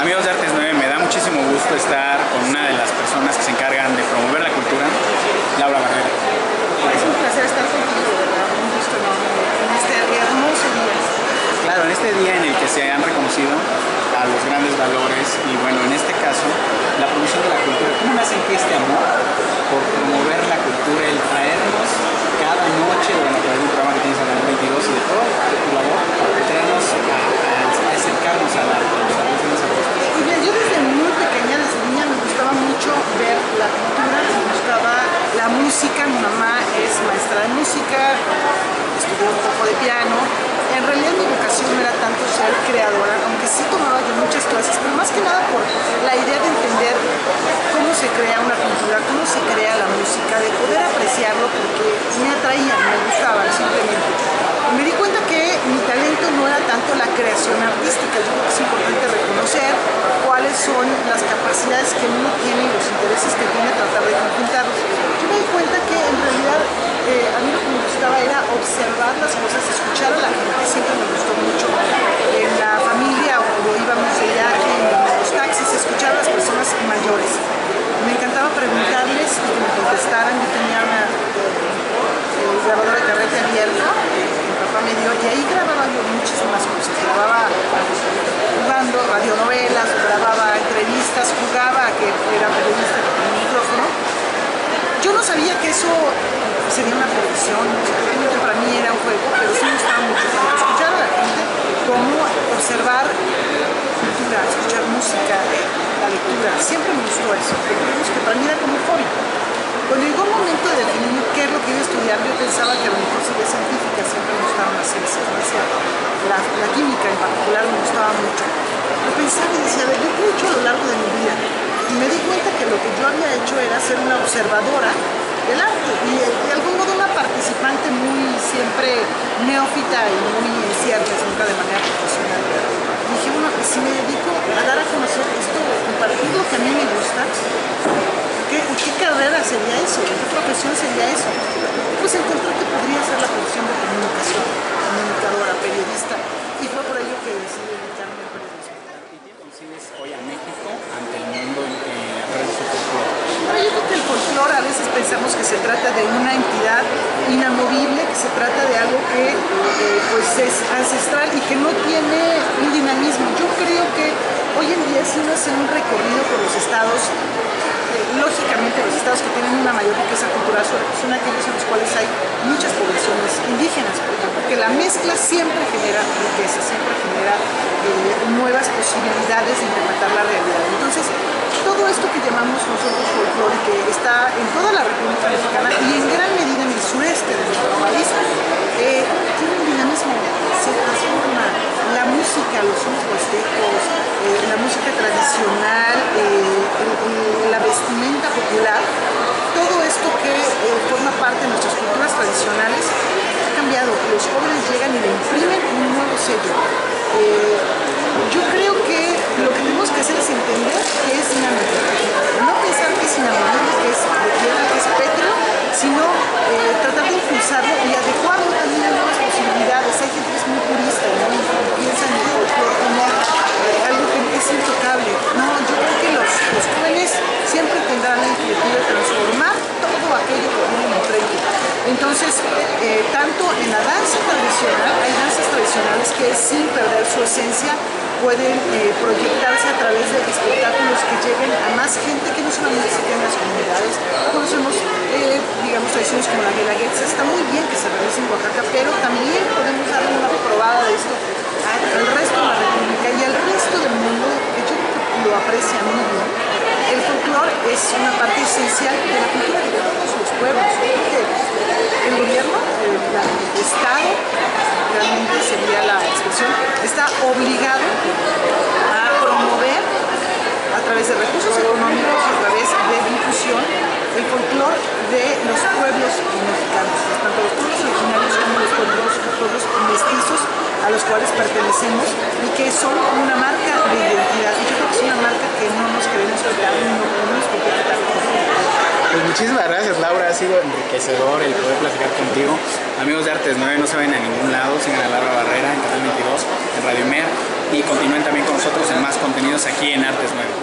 Amigos de Artes 9, me da muchísimo gusto estar con una de las personas que se encargan de promover la cultura, Laura Barrera. Es un placer estar contigo, ¿verdad? Un gusto enorme en este hermoso día. Claro, en este día en el que se han reconocido a los grandes valores y bueno, en este caso, la promoción de la cultura. ¿Cómo nace aquí este amor por promover la cultura, el traernos cada noche durante algún programa que tienes en el 22 y de todo tu labor, traernos a acercarnos a la Y bien, yo desde muy pequeña, desde niña, me gustaba mucho ver la cultura, me gustaba la música. Mi mamá es maestra de música, estudió un poco de piano. En realidad mi vocación no era tanto ser creadora, aunque sí tomaba yo muchas clases, pero más que nada por la idea de entender cómo se crea una cultura, cómo se crea la música, de poder apreciarlo, porque me atraían, me gustaban simplemente. Me di cuenta que mi talento no era tanto la creación artística. Yo creo que es importante reconocer cuáles son las capacidades que uno tiene y los intereses que tiene, tratar de conjuntarlos. Yo me di cuenta que en realidad a mí lo que me gustaba era observar las cosas, escuchar a la gente. Siempre me gustó mucho en la familia, o cuando íbamos de viaje en los taxis, escuchar a las personas mayores. Me encantaba preguntarles y que me contestaran. Yo tenía una grabadora de carrete abierta, mi papá me dio, y ahí grababa yo muchísimas cosas. Grababa jugando radionovelas, grababa entrevistas, jugaba que era periodista con el micrófono. Yo no sabía que eso sería una profesión, para mí era un juego, pero sí me gustaba mucho escuchar a la gente, cómo observar cultura, escuchar música, la lectura. Siempre me gustó eso, digamos que para mí era como un hobby. Cuando llegó el momento de definir qué es lo que iba a estudiar, yo pensaba que a lo mejor sería científica. Siempre me gustaban las ciencias, la química en particular me gustaba mucho. Pero pensaba y decía, yo qué he hecho a lo largo de mi vida, y me di cuenta que lo que yo había hecho era ser una observadora del arte y de algún modo una participante muy siempre neófita y muy incierta, nunca de manera profesional. Y dije, bueno, si me dedico a dar a conocer esto, compartir lo que a mí me gusta, ¿qué carrera sería eso? ¿Qué profesión sería eso? Pues encontré que podría ser la profesión de comunicación, comunicadora, periodista, y fue por ello que decidí dedicarme al periodismo. ¿Y qué consigues hoy a México ante el mundo a través de su cultura? Pero yo creo que el folclore a veces pensamos que se trata de una entidad inamovible, que se trata de algo que pues es ancestral y que no tiene un dinamismo. Yo creo que hoy en día, si uno hace un recorrido por los estados, lógicamente los estados que tienen una mayor riqueza cultural son aquellos en los cuales hay muchas poblaciones indígenas, porque la mezcla siempre genera riqueza, siempre genera nuevas posibilidades de interpretar la realidad. Entonces, todo esto que llamamos nosotros folclore, que está en toda la República Mexicana y en gran medida en el sureste de nuestro país, tiene un dinamismo, se transforma. La música, los sonidos huastecos, la música tradicional, la vestimenta popular, todo esto que forma parte de nuestras culturas tradicionales ha cambiado. Los jóvenes llegan y le imprimen un nuevo sello. Yo creo que lo que tenemos que hacer es entender que es dinámico, no pensar que es inamovible, que es de tierra, que es pétreo, sino tratar de impulsarlo y adecuarlo también a nuevas posibilidades. Hay gente que es muy purista, ¿no? Piensa en el folclore como algo que es intocable. No, yo creo que los jóvenes siempre tendrán la inquietud de transformar todo aquello que tienen enfrente. Entonces, tanto en la danza tradicional, hay danzas tradicionales que sin perder su esencia pueden proyectarse a través de espectáculos que lleguen a más gente, que no solamente se queden en las comunidades. Conocemos, digamos, tradiciones como la guelaguetza. Está muy bien que se realice en Oaxaca, pero también podemos darle una probada de esto al resto de la República y al resto del mundo, que yo lo aprecia muy bien. El folclore es una parte esencial de la cultura de todos los pueblos. Porque el gobierno, el Estado, realmente sería la expresión, está obligado a promover a través de recursos económicos, a través de difusión, el folclore de los pueblos mexicanos, tanto los pueblos originarios como los pueblos mestizos a los cuales pertenecemos y que son una marca de identidad. Y yo creo que es una marca que no nos queremos quitar, no podemos quitar. Pues muchísimas gracias, Laura, ha sido enriquecedor el poder platicar contigo. Amigos de Artes 9, no se vayan a ningún lado, sigan a Laura Barrera en Canal 22, en Radio Mer, y continúen también con nosotros en más contenidos. aquí en Artes 9.